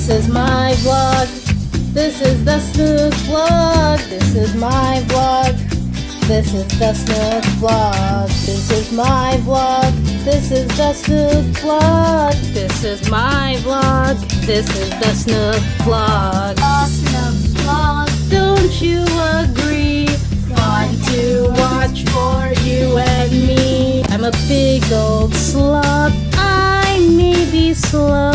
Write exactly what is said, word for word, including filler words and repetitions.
This is my vlog. This is the Snook vlog. This is my vlog. This is the Snook vlog. This is my vlog. This is the Snook vlog. This is my vlog. This is the Snook vlog. The Snook vlog. Don't you agree? Fun to watch for you and me. I'm a big old slob. I may be slow,